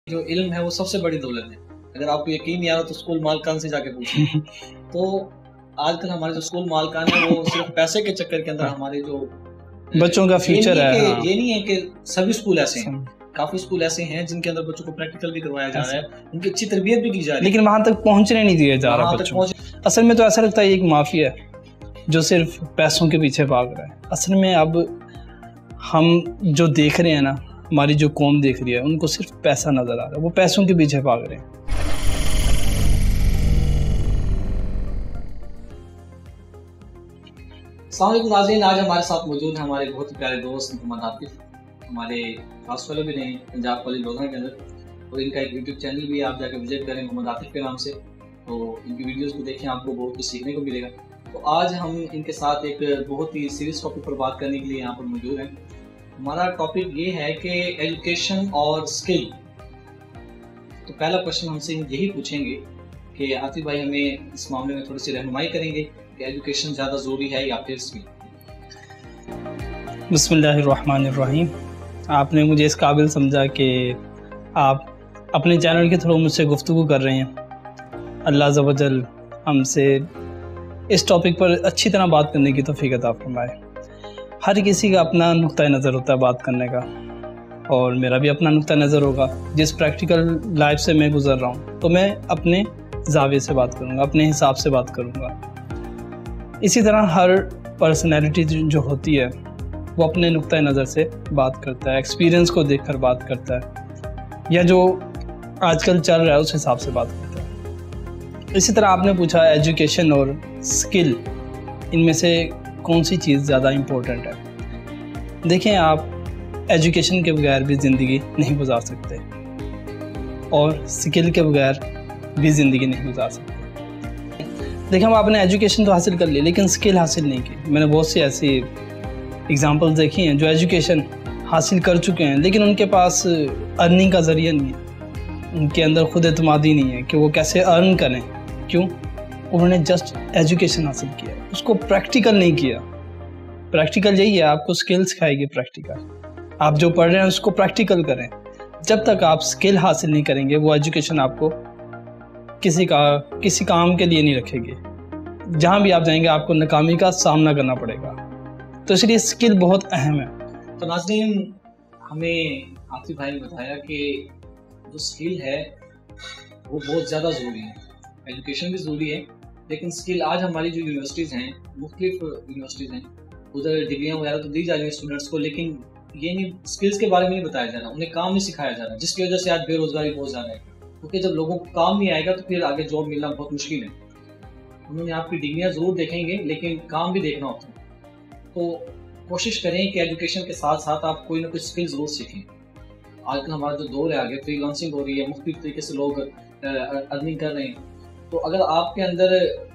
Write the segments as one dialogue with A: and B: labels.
A: جو علم ہے وہ سب سے بڑی دولت ہے. اگر آپ کو یقین نہیں آ رہا تو اسکول مالکان سے جا کے پوچھیں. تو آج کل ہمارے جو اسکول مالکان ہیں وہ صرف پیسے کے چکر کے اندر ہمارے جو
B: بچوں کا فیوچر ہے.
A: یہ نہیں ہے کہ سبھی اسکول ایسے ہیں, کافی اسکول ایسے ہیں جن کے اندر بچوں کو پریکٹیکل بھی کروایا جا رہا ہے, ان کی اچھی تربیت بھی کی جا رہی ہے,
B: لیکن وہاں تک پہنچنے نہیں دیا جا رہا بچوں. اصل میں تو ایسا لگتا ہے ایک مافیا ہے جو صرف پیسوں کے پیچھے بھاگ رہا ہے. اصل میں اب ہم جو دیکھ رہے ہیں نا, ہماری جو قوم دیکھ رہی ہے, ان کو صرف پیسہ نظر آ رہا ہے, وہ پیسوں کے پیچھے بھاگ رہے ہیں.
A: السلام علیکم ناظرین, آج ہمارے ساتھ موجود ہیں ہمارے بہت ہی پیارے دوست محمد عاطف, ہمارے کلاس فیلو بھی رہے پنجاب کالج لدھیانہ کے اندر, اور ان کا ایک یوٹیوب چینل بھی آپ جا کے وزٹ کریں محمد عاطف کے نام سے, تو ان کی ویڈیوز کو دیکھیں, آپ کو بہت کچھ سیکھنے کو ملے گا. تو آج ہم ان کے ساتھ ایک بہت ہی سیریس ٹاپک پر بات کرنے کے لیے یہاں پر موجود ہیں. ہمارا ٹاپک یہ ہے کہ ایجوکیشن اور اسکل. تو پہلا کوشچن ہم سے یہی پوچھیں گے کہ عاطف بھائی ہمیں اس معاملے میں تھوڑی سی رہنمائی کریں گے کہ ایجوکیشن زیادہ ضروری ہے یا پھر اسکل.
B: بسم اللہ الرحمن الرحیم. آپ نے مجھے اس قابل سمجھا کہ آپ اپنے چینل کے تھرو مجھ سے گفتگو کر رہے ہیں. اللہ عز و جل ہم سے اس ٹاپک پر اچھی طرح بات کرنے کی توفیق عطا فرمائے. ہر کسی کا اپنا نقطہ نظر ہوتا ہے بات کرنے کا, اور میرا بھی اپنا نقطہ نظر ہوگا. جس پریکٹیکل لائف سے میں گزر رہا ہوں تو میں اپنے زاویے سے بات کروں گا, اپنے حساب سے بات کروں گا. اسی طرح ہر پرسنالٹی جو ہوتی ہے وہ اپنے نقطہ نظر سے بات کرتا ہے, ایکسپیرینس کو دیکھ کر بات کرتا ہے, یا جو آج کل چل رہا ہے اس حساب سے بات کرتا ہے. اسی طرح آپ نے پوچھا ایجوکیشن اور اسکل, ان میں سے کون سی چیز زیادہ امپورٹنٹ ہے. دیکھیں, آپ ایجوکیشن کے بغیر بھی زندگی نہیں گزار سکتے, اور اسکل کے بغیر بھی زندگی نہیں گزار سکتے. دیکھیں, آپ نے ایجوکیشن تو حاصل کر لی لیکن اسکل حاصل نہیں کی. میں نے بہت سی ایسی ایگزامپل دیکھی ہیں جو ایجوکیشن حاصل کر چکے ہیں لیکن ان کے پاس ارننگ کا ذریعہ نہیں ہے, ان کے اندر خود اعتمادی نہیں ہے کہ وہ کیسے ارن کریں. کیوں؟ انہوں نے جسٹ ایجوکیشن حاصل کیا, اس کو پریکٹیکل نہیں کیا. پریکٹیکل یہی ہے, آپ کو اسکل سکھائے گی پریکٹیکل. آپ جو پڑھ رہے ہیں اس کو پریکٹیکل کریں. جب تک آپ اسکل حاصل نہیں کریں گے وہ ایجوکیشن آپ کو کسی کام کے لیے نہیں رکھے گی. جہاں بھی آپ جائیں گے آپ کو ناکامی کا سامنا کرنا پڑے گا. تو اس لیے اسکل بہت اہم ہے.
A: تو ناظرین, ہمیں عاطف بھائی نے بتایا کہ جو اسکل ہے وہ بہت زیادہ ضروری ہے. ایجوکیشن بھی ضروری ہے لیکن اسکل, آج ہماری جو یونیورسٹیز ہیں, مختلف یونیورسٹیز ہیں, ادھر ڈگریاں وغیرہ تو دی جا رہی ہیں اسٹوڈنٹس کو, لیکن یہ نہیں, اسکلس کے بارے میں نہیں بتایا جا رہا, انہیں کام نہیں سکھایا جا رہا, جس کی وجہ سے آج بے روزگاری بہت زیادہ ہے. کیونکہ جب لوگوں کو کام نہیں آئے گا تو پھر آگے جاب ملنا بہت مشکل ہے. انہوں نے آپ کی ڈگریاں ضرور دیکھیں گے لیکن کام بھی دیکھنا ہوتا ہے. تو کوشش کریں کہ ایجوکیشن کے ساتھ ساتھ آپ کوئی نہ کوئی اسکل ضرور سیکھیں. آج کل ہمارا جو دور ہے, آگے فری لانسنگ ہو رہی ہے, مختلف طریقے سے لوگ ارننگ کر رہے ہیں. تو اگر آپ کے اندر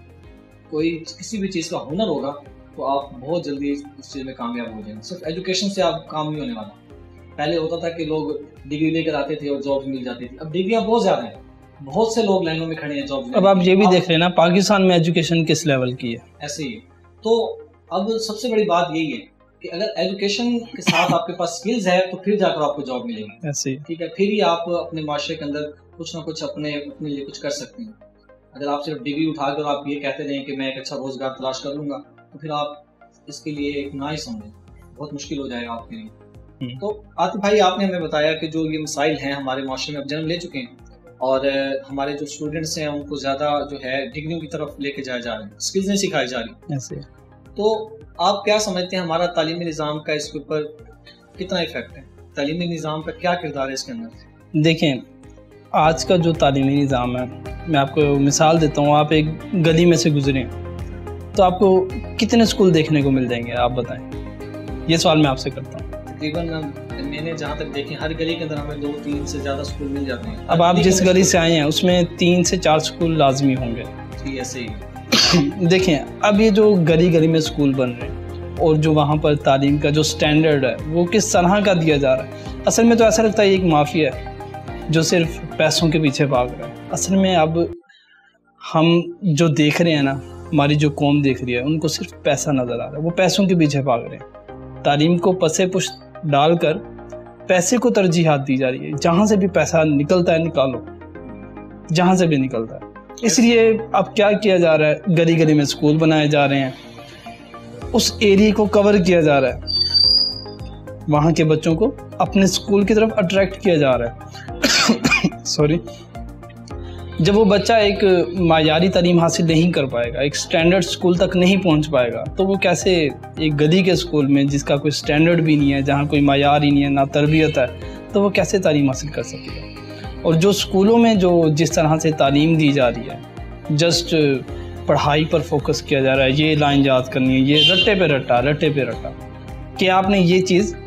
A: کوئی کسی بھی چیز کا ہنر ہوگا تو آپ بہت جلدی اس چیز میں کامیاب ہو جائیں گے. صرف ایجوکیشن سے آپ کام نہیں ہونے والا. پہلے ہوتا تھا کہ لوگ ڈگری لے کر آتے تھے اور جاب مل جاتی تھی. اب ڈگریاں بہت زیادہ ہیں, بہت سے لوگ لائنوں میں کھڑے ہیں جاب.
B: اب آپ یہ بھی دیکھ رہے ہیں نا پاکستان میں ایجوکیشن کس لیول کی ہے.
A: ایسے ہی. تو اب سب سے بڑی بات یہی ہے کہ اگر ایجوکیشن کے ساتھ آپ کے پاس اسکلز ہے تو پھر جا کر آپ کو جاب ملے گی.
B: ایسے ہی.
A: ٹھیک ہے, پھر ہی آپ اپنے معاشرے کے اندر کچھ نہ کچھ اپنے لیے کچھ کر سکتے ہیں. اگر آپ صرف ڈگری اٹھا کر آپ یہ کہتے رہیں کہ میں ایک اچھا روزگار تلاش کر لوں گا تو پھر آپ اس کے لیے ایک نہ ہی سمجھیں, بہت مشکل ہو جائے گا آپ کے لیے. تو عاطف بھائی, آپ نے ہمیں بتایا کہ جو یہ مسائل ہیں ہمارے معاشرے میں اب جنم لے چکے ہیں, اور ہمارے جو اسٹوڈنٹس ہیں ان کو زیادہ جو ہے ڈگریوں کی طرف لے کے جائے جا رہے ہیں, اسکلز نہیں سکھائی جا رہی. تو آپ کیا سمجھتے ہیں ہمارا تعلیمی نظام کا اس کے اوپر کتنا ایفیکٹ ہے؟ تعلیمی نظام کا کیا کردار ہے اس کے اندر؟
B: دیکھیں, آج کا جو تعلیمی نظام ہے, میں آپ کو مثال دیتا ہوں. آپ ایک گلی میں سے گزریں تو آپ کو کتنے اسکول دیکھنے کو مل جائیں گے, آپ بتائیں. یہ سوال میں آپ سے کرتا ہوں.
A: تقریباً میں نے جہاں تک دیکھیں ہر گلی کے اندر ہمیں 2-3 سے زیادہ اسکول مل جاتے ہیں.
B: اب آپ جس گلی سے آئے ہیں اس میں 3 سے 4 اسکول لازمی ہوں گے.
A: جی ایسے ہی.
B: دیکھیں, اب یہ جو گلی گلی میں اسکول بن رہے ہیں اور جو وہاں پر تعلیم کا جو سٹینڈرڈ ہے وہ کس طرح کا دیا جا رہا ہے. اصل میں تو ایسا لگتا ہے ایک مافیا ہے جو صرف پیسوں کے پیچھے بھاگ رہا ہے. اصل میں اب ہم جو دیکھ رہے ہیں نا, ہماری جو قوم دیکھ رہی ہے, ان کو صرف پیسہ نظر آ رہا ہے, وہ پیسوں کے پیچھے بھاگ رہے ہیں. تعلیم کو پسے پشت ڈال کر پیسے کو ترجیحات دی جا رہی ہے. جہاں سے بھی پیسہ نکلتا ہے نکالو, جہاں سے بھی نکلتا ہے. اس لیے اب کیا کیا جا رہا ہے, گلی گلی میں اسکول بنائے جا رہے ہیں, اس ایریے کو کور کیا جا رہا ہے, وہاں کے بچوں کو اپنے اسکول کی طرف اٹریکٹ کیا جا رہا ہے. سوری. جب وہ بچہ ایک معیاری تعلیم حاصل نہیں کر پائے گا, ایک سٹینڈرڈ اسکول تک نہیں پہنچ پائے گا, تو وہ کیسے ایک گلی کے اسکول میں جس کا کوئی سٹینڈرڈ بھی نہیں ہے, جہاں کوئی معیار ہی نہیں ہے, نہ تربیت ہے, تو وہ کیسے تعلیم حاصل کر سکے گا؟ اور جو اسکولوں میں جو جس طرح سے تعلیم دی جا رہی ہے, جسٹ پڑھائی پر فوکس کیا جا رہا ہے, یہ لائن یاد کرنی ہے, یہ رٹے پہ رٹا کہ آپ نے یہ چیز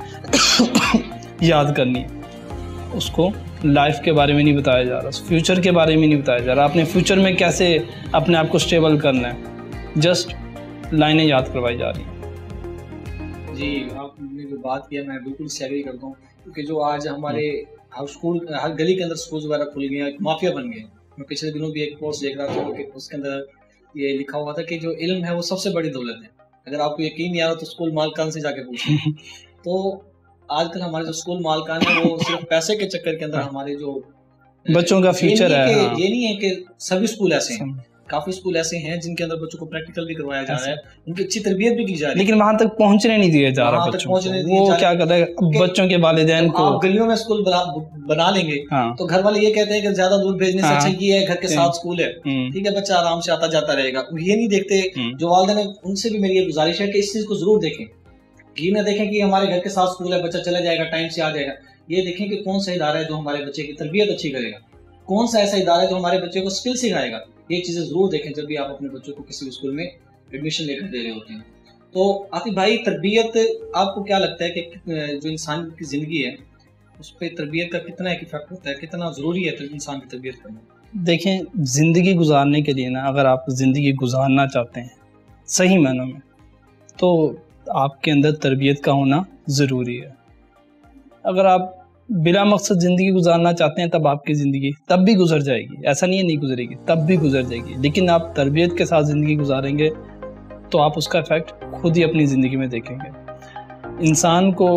B: یاد کرنی ہے, اس کو لائف کے بارے میں نہیں بتایا جا رہا, فیوچر کے بارے میں نہیں بتایا جا رہا, آپ نے فیوچر میں کیسے اپنے آپ کو اسٹیبل کرنا ہے, جسٹ لائنیں یاد کروائی جا رہی ہیں.
A: جی, آپ نے جو بات کیا میں بالکل سے ایگری کرتا ہوں, کیونکہ جو آج ہمارے ہر گلی کے اندر اسکولز وغیرہ کھل گئے ہیں, مافیا بن گئے. میں پچھلے دنوں بھی ایک کورس دیکھ رہا تھا کہ اس کے اندر یہ لکھا ہوا تھا کہ جو علم ہے وہ سب سے بڑی دولت ہے. اگر آپ کو یقین نہیں آ رہا تو اسکول مالکان سے جا کے پوچھیں. تو آج کل ہمارے جو اسکول مالکان ہیں وہ صرف پیسے کے چکر کے اندر ہمارے جو
B: بچوں کا فیوچر ہے,
A: یہ نہیں ہے کہ سبھی اسکول ایسے ہیں, کافی اسکول ایسے ہیں جن کے اندر بچوں کو پریکٹیکل بھی کروایا جا رہا ہے, ان کی اچھی تربیت بھی کی جا رہی ہے,
B: لیکن وہاں تک پہنچنے نہیں دیا جا رہا بچوں کو. وہ کیا کرتا ہے بچوں کے والدین کو,
A: آپ گلیوں میں اسکول بنا لیں گے تو گھر والے یہ کہتے ہیں کہ زیادہ دور بھیجنے سے اچھا یہ ہے گھر کے ساتھ اسکول ہے, ٹھیک ہے, بچہ آرام سے آتا جاتا رہے گا. یہ نہیں دیکھتے جو والدین ہیں, ان سے بھی میری یہ گزارش ہے کہ اس چیز کو ضرور دیکھیں. یہ نہ دیکھیں کہ ہمارے گھر کے ساتھ اسکول ہے, بچہ چلا جائے گا, ٹائم سے آ جائے گا. یہ دیکھیں کہ کون سا ادارہ ہے جو ہمارے بچے کی تربیت اچھی کرے گا, کون سا ایسا ادارہ ہے جو ہمارے بچے کو اسکل سکھائے گا. یہ چیزیں ضرور دیکھیں جب بھی آپ اپنے بچوں کو کسی اسکول میں ایڈمیشن لے کر دے رہے ہوتے ہیں. تو عاطف بھائی, تربیت آپ کو کیا لگتا ہے کہ جو انسان کی زندگی ہے اس پہ تربیت کا کتنا ایک افیکٹ ہوتا ہے, کتنا ضروری ہے انسان کی تربیت کرنا؟
B: دیکھیں, زندگی گزارنے کے لیے نا, اگر آپ زندگی گزارنا چاہتے ہیں صحیح معنوں میں, تو آپ کے اندر تربیت کا ہونا ضروری ہے. اگر آپ بلا مقصد زندگی گزارنا چاہتے ہیں تب آپ کی زندگی تب بھی گزر جائے گی, ایسا نہیں ہے نہیں گزرے گی, تب بھی گزر جائے گی. لیکن آپ تربیت کے ساتھ زندگی گزاریں گے تو آپ اس کا ایفیکٹ خود ہی اپنی زندگی میں دیکھیں گے. انسان کو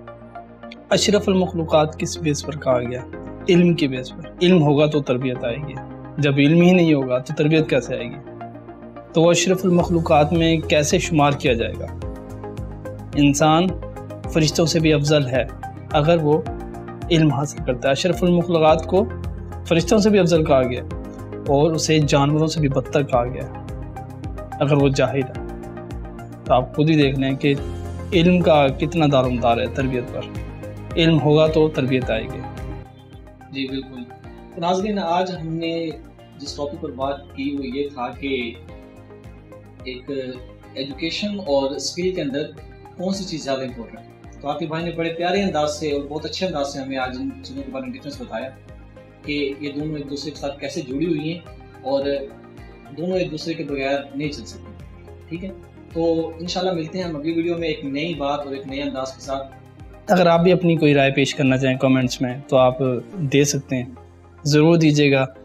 B: اشرف المخلوقات کس بیس پر کہا گیا؟ علم کی بیس پر. علم ہوگا تو تربیت آئے گی, جب علم ہی نہیں ہوگا تو تربیت کیسے آئے گی؟ تو وہ اشرف المخلوقات میں کیسے شمار کیا جائے گا؟ انسان فرشتوں سے بھی افضل ہے اگر وہ علم حاصل کرتا ہے. اشرف المخلوقات کو فرشتوں سے بھی افضل کہا گیا اور اسے جانوروں سے بھی بدتر کہا گیا اگر وہ جاہل ہے. تو آپ خود ہی دیکھ لیں کہ علم کا کتنا دارومدار ہے تربیت پر. علم ہوگا تو تربیت آئے گی.
A: جی بالکل. ناظرین, آج ہم نے جس ٹاپک پر بات کی وہ یہ تھا کہ ایک ایجوکیشن اور اسکل کے اندر کون سی چیز زیادہ امپورٹنٹ ہے. تو عاطف بھائی نے بڑے پیارے انداز سے اور بہت اچھے انداز سے ہمیں آج ان چیزوں کے بارے میں ڈفرینس بتایا کہ یہ دونوں ایک دوسرے کے ساتھ کیسے جڑی ہوئی ہیں اور دونوں ایک دوسرے کے بغیر نہیں چل سکتی. ٹھیک ہے, تو انشاءاللہ ملتے ہیں ہم اگلی ویڈیو میں ایک نئی بات اور ایک نئے انداز کے ساتھ.
B: اگر آپ بھی اپنی کوئی رائے پیش کرنا چاہیں کامنٹس میں تو آپ دے سکتے ہیں, ضرور دیجیے گا.